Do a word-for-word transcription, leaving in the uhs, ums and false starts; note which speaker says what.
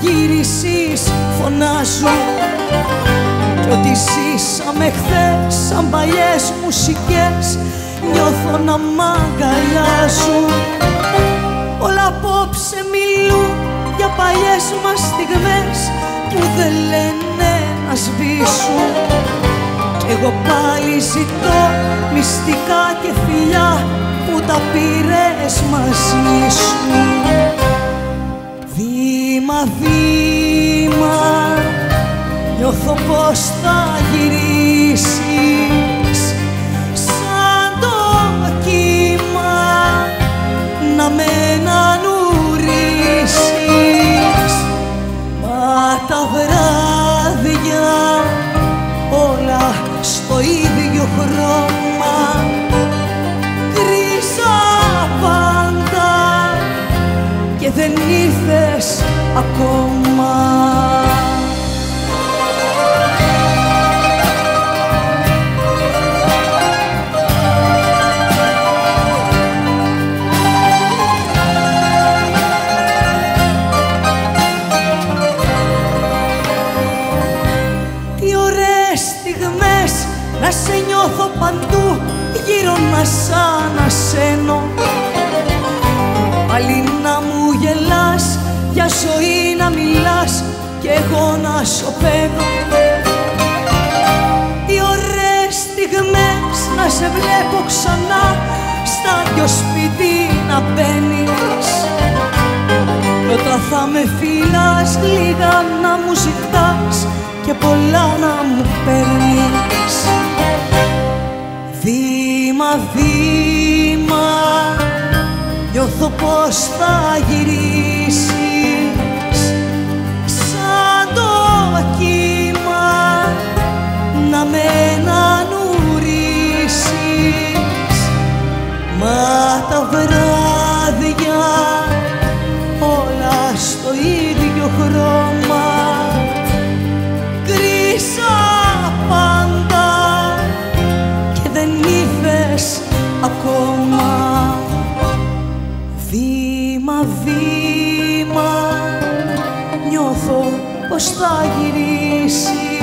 Speaker 1: γύρισεις φωνάζουν κι ότι ζήσαμε χθες σαν παλιές μουσικές νιώθω να μ' αγκαλιάζουν. Όλα απόψε μιλούν για παλιές μας στιγμές που δεν λένε να σβήσουν κι εγώ πάλι ζητώ μυστικά και φιλιά που τα πήρες μαζί σου. Βήμα, βήμα, νιώθω πως θα γυρίσεις σαν το κύμα να με ανανουρίσεις. Μα τα βράδια όλα στο ίδιο χρώμα γκρίζα πάντα και δεν ήρθες ακόμα. Τι ωραίες στιγμές να σε νιώθω παντού γύρω να σ' ανασένω. Πάλι να μου γελάς, για ζωή να μιλάς κι εγώ να σωπαίνω. Τι ωραίες στιγμές να σε βλέπω ξανά στα δυο σπίτι να μπαίνεις κι όταν θα με φυλάς λίγα να μου ζητάς και πολλά να μου παίρνεις. Βήμα, βήμα, νιώθω πως θα γυρίσεις σαν το κύμα να με ανανουρίσεις. Μα τα βράδια όλα στο ίδιο χρώμα γκρίζα πάντα και δεν ήρθες ακόμα. Βήμα, βήμα, νιώθω πως θα γυρίσεις